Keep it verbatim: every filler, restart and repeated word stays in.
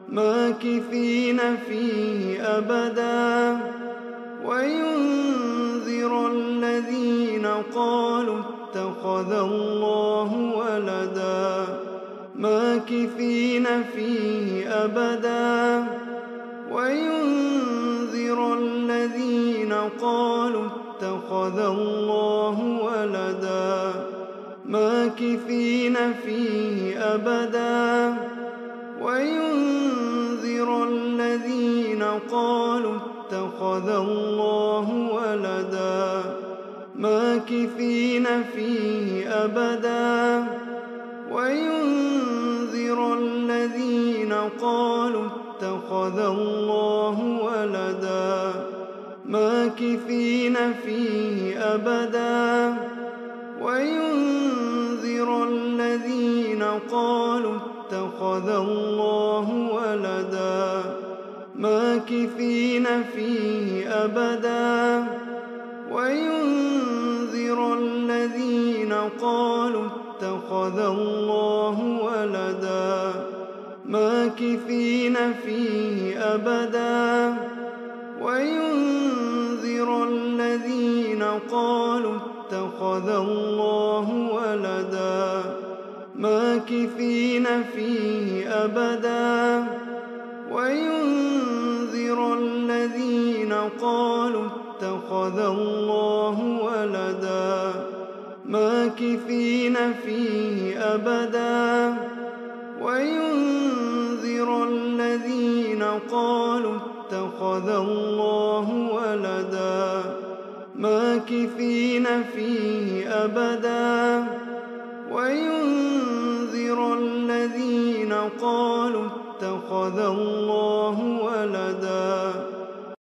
ماكثين فيه أبدا وينذر الذين قالوا اتخذ الله ولدا ماكثين فيه أبدا وينذر الذين قالوا اتخذ الله ولدا ماكثين فيه أبدا وينذر الذين قالوا اتخذ الله ولدا ماكثين فيه أبدا وينذر الذين قالوا اتخذ الله ولدا ماكثين فيه أبدا وينذر الذين قالوا اتخذ الله ولدا ماكثين فيه أبدا وينذر الذين قالوا اتخذ الله ولدا ماكثين فيه أبدا وينذر الذين قالوا اتخذ الله ولدا ماكثين فيه أبدا وينذر الذين قالوا اتخذ الله ولدا ماكثين فيه أبدا وينذر الذين قالوا اتخذ الله ولدا ماكثين فيه أبدا وينذر الذين قالوا اتخذ الله